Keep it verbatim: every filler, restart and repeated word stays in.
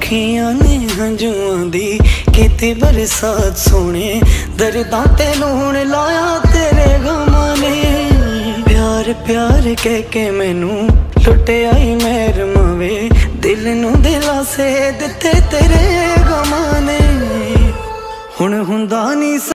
ਅੱਖੀਆਂ ਨੇ ਹੰਝੂਆਂ ਦੀ ਕੀਤੀ ਬਰਸਾਤ ਸੋਹਣੇ, ਦਰਦਾਂ ਤੇ ਲੂਣ ਲਾਇਆ ਤੇਰੇ ਗਮਾਂ ਨੇ। ਪਿਆਰ ਪਿਆਰ ਕਹਿ ਕੇ ਮੈਨੂੰ ਲੁੱਟਿਆ ਈ ਮੇਰ ਮਵੇ, ਦਿਲ ਨੂੰ ਦਿਲਾਸੇ ਦਿੱਤੇ ਤੇਰੇ ਗਮਾਂ ਨੇ। ਹੁਣ ਹੁੰਦਾ ਨੀ